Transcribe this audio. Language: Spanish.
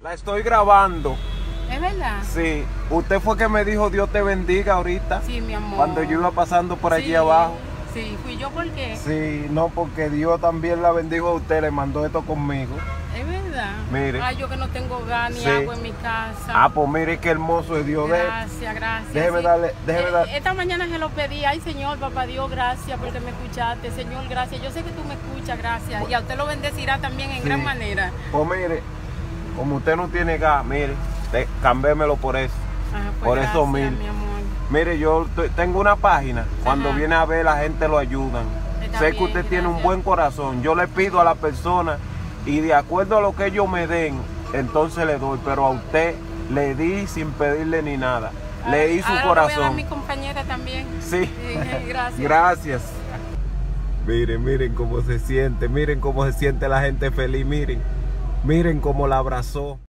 La estoy grabando. ¿Es verdad? Sí. Usted fue que me dijo Dios te bendiga ahorita. Sí, mi amor. Cuando yo iba pasando por allí Sí, abajo. Sí, fui yo por qué. Sí, no, porque Dios también la bendijo a usted, le mandó esto conmigo. Es verdad. Mire. Ay, yo que no tengo gas ni Sí. agua en mi casa. Ah, pues mire qué hermoso es Dios. Gracias, gracias. Déjeme Sí. darle, déjeme darle. Esta mañana se lo pedí. Ay, Señor, papá Dios, gracias porque me escuchaste. Señor, gracias. Yo sé que tú me escuchas, gracias. Y a usted lo bendecirá también en Sí. gran manera. Pues mire, como usted no tiene gas, mire, cámbiamelo por eso. Ajá, pues Por eso gracias, mismo. mi amor. Mire, yo tengo una página, cuando Ajá. viene a ver la gente lo ayudan. Está Sé que bien, usted tiene un gracias. buen corazón. Yo le pido a la persona y de acuerdo a lo que ellos me den, entonces le doy. Pero a usted le di sin pedirle ni nada. Le di su Ahora le voy a dar a corazón. mi compañera también. Sí. Gracias. Gracias. Miren, miren cómo se siente. Miren cómo se siente la gente feliz. Miren. Miren cómo la abrazó.